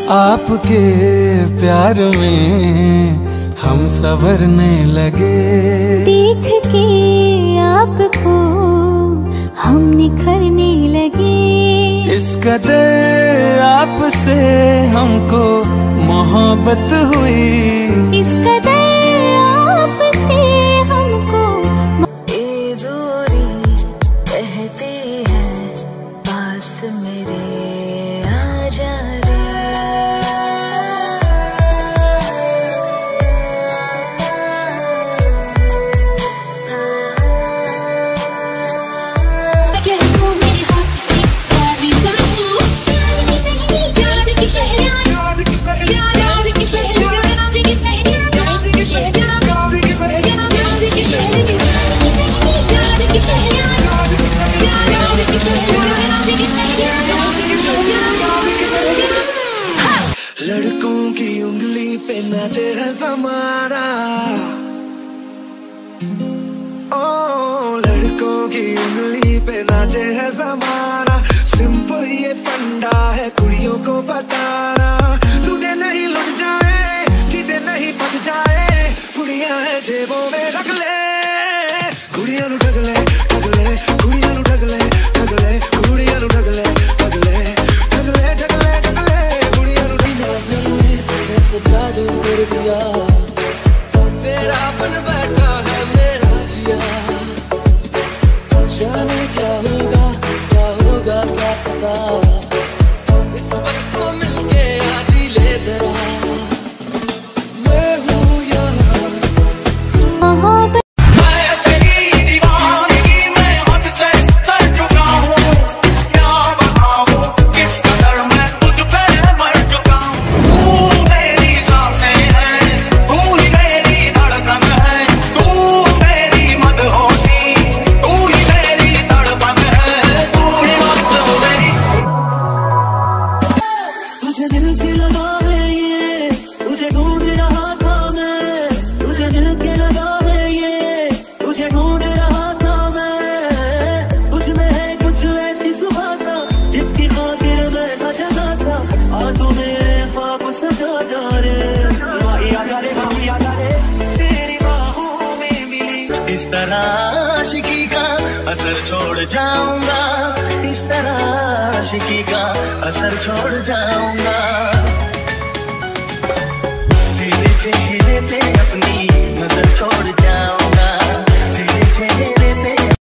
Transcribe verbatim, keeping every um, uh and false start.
आपके प्यार में हम संवरने लगे, देख के आपको हम निखरने लगे। इस कदर आपसे हमको मोहब्बत हुई, इस कदर आपसे हमको। ये दूरी कहती है पास मेरे आ जा रे। लड़कों की उंगली पे नाचे है ज़माना, ओ लड़कों की उंगली पे नाचे है ज़माना। सिंपल ये फंडा है कुड़ियों को बताना, लूटे नहीं लुट जाए, जीते नहीं पक जाए। कुड़ियां है जेबों में रख ले, कुड़ियां नु ढक ले, ढक ले, कुड़ियां नु ढक ले, ढक ले, कुड़ियां नु ढक ले, ढक ले, ढक ले, ढक ले, ढक ले, कुड़ियां नु नजर में कैसे जादू कर दिया, तेरा बन बैठा है मेरा जिया। जाने क्या होगा क्या होगा क्या पता, इस पल को मिलके आज ही ले जरा। मैं हूँ यहाँ मोहब्बत इस तरह आशिकी का असर छोड़ जाऊंगा, इस तरह आशिकी का असर छोड़ जाऊंगा। तेरे चेहरे पे अपनी नजर छोड़ जाऊंगा।